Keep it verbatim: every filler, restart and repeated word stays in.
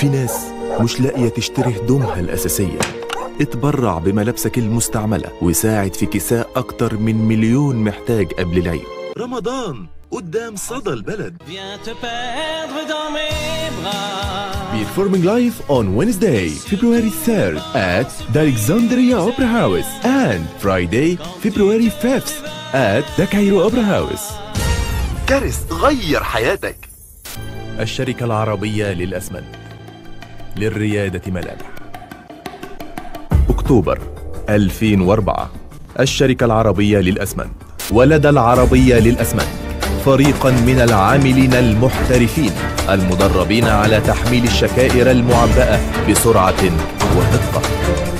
في ناس مش لاقية تشتري هدومها الأساسية. اتبرع بملابسك المستعملة وساعد في كساء أكتر من مليون محتاج قبل العيد. رمضان قدام صدى البلد. Performing live on Wednesday, February third at the Alexandria Opera House and Friday, February fifth at the Cairo Opera House. كارث غير حياتك. الشركة العربية للأسمنت، للريادة ملامح. أكتوبر ألفين وأربعة، الشركة العربية للأسمنت ولدى العربية للأسمنت فريقا من العاملين المحترفين المدربين على تحميل الشكائر المعبأة بسرعة ودقة.